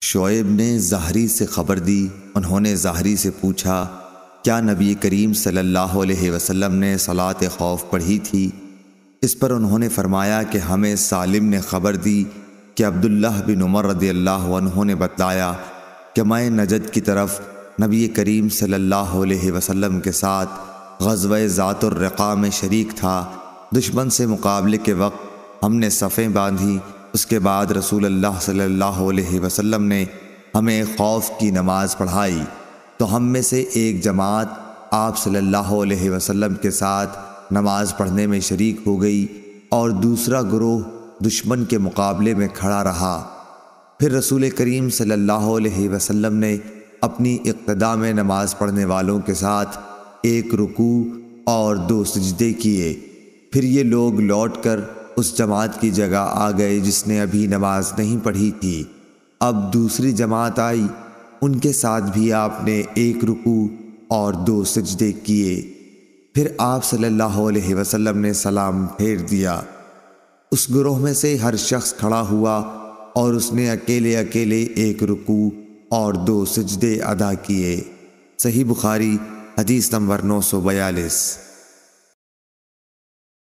شعیب نے زہری سے خبر دی۔ انہوں نے زہری سے پوچھا، کیا نبی کریم صلی اللہ علیہ وسلم نے صلاۃ خوف پڑھی تھی؟ اس پر انہوں نے فرمایا کہ ہمیں سالم نے خبر دی کہ عبداللہ بن عمر رضی اللہ عنہ نے بتلایا کہ میں نجد کی طرف نبی کریم صلی اللہ علیہ وسلم کے ساتھ غزوہ ذات الرقاع میں شریک تھا۔ دشمن سے مقابلے کے وقت ہم نے صفیں باندھی۔ اس کے بعد رسول اللہ صلی اللہ علیہ وسلم نے ہمیں خوف کی نماز پڑھائی تو ہم میں سے ایک جماعت آپ صلی اللہ علیہ وسلم کے ساتھ نماز پڑھنے میں شریک ہو گئی اور دوسرا گروہ دشمن کے مقابلے میں کھڑا رہا۔ پھر رسول کریم صلی اللہ علیہ وسلم نے اپنی اقتداء میں نماز پڑھنے والوں کے ساتھ ایک رکوع اور 2 سجدے کیے۔ پھر یہ لوگ لوٹ کر اس جماعت کی جگہ آ گئے جس نے ابھی نماز نہیں پڑھی تھی۔ اب دوسری جماعت آئی، ان کے ساتھ بھی آپ نے ایک رکوع اور 2 سجدے کیے۔ پھر آپ صلی اللہ علیہ وسلم نے سلام پھیر دیا۔ اس گروہ میں سے ہر شخص کھڑا ہوا اور اس نے اکیلے ایک رکوع اور 2 سجدے ادا کیے۔ صحیح بخاری حدیث نمبر 942۔